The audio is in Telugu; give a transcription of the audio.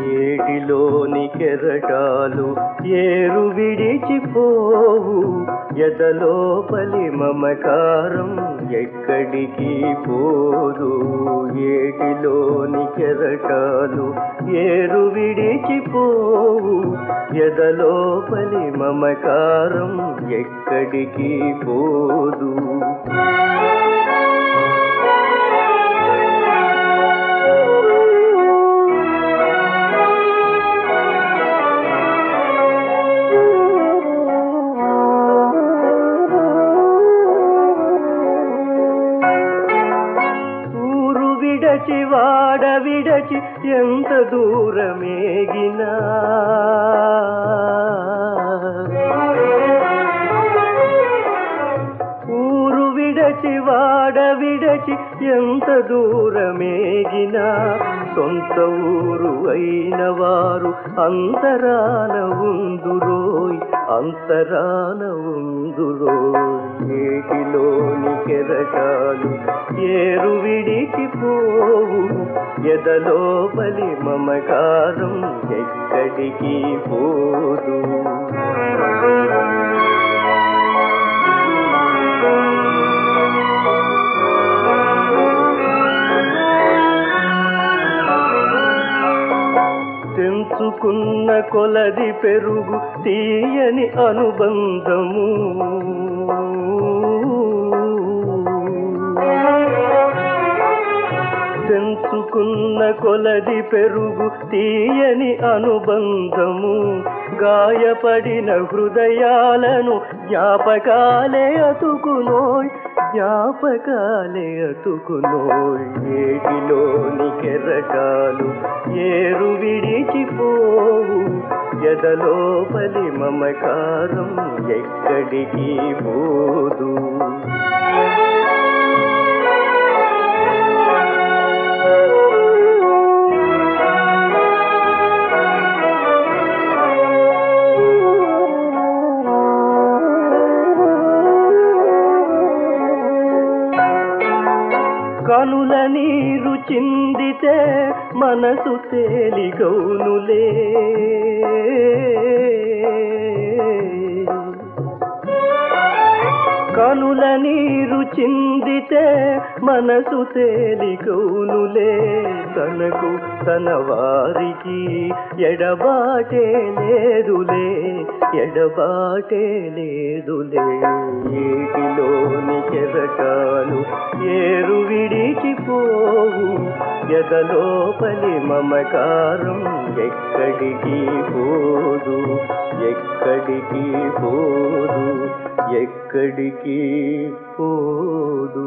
ఏటిలోని కెరటాలు ఏరు విడిచిపోవు, ఎదలోపలి మమకారం ఎక్కడికి పోదు. ఏటిలోని కెరటాలు ఏరు విడిచిపోవు, ఎదలోపలి మమకారం ఎక్కడికి పోదు. వాడ విడచి ఎంత దూరమేగినా, ఊరు విడచి వాడ విడచి ఎంత దూరమేగినా, సొంత ఊరు అయిన వారు అంతరాన ఉందురోయ్, అంతరాన ఉందురోయ్. ఏటిలోని కెరటాలు ఏరు విడిచిపోవు, ఎదలోపలి మమకారం ఎక్కడికి పోదు. తెంచుకున్న కొలది పెరుగు తీయని అనుబంధము, తెంచుకున్న కొలది పెరుగు తీయని అనుబంధము, గాయపడిన హృదయాలను జ్ఞాపకాలే అతుకునోయ్, జ్ఞాపకాలే అతుకునోయ్. ఏటిలోని కెరటాలు ఏరు విడిచిపోవు, ఎదలోపలి మమకారం ఎక్కడికి పోదు. కనుల నీరు చిందితే మనసు తేలిగౌనులే, కనుల నీరు చిందితే మనసు తేలిగౌనులే. తనకు తన వారికి ఎడబాటే లేదులే, ఎడబాటే లేదులే. ఏటిలోని కెరటాలు ఏరు విడిచిపోవు, ఎదలోపలి మమకారం ఎక్కడికి పోదు, ఎక్కడికి పోదు, ఎక్కడికి పోదు.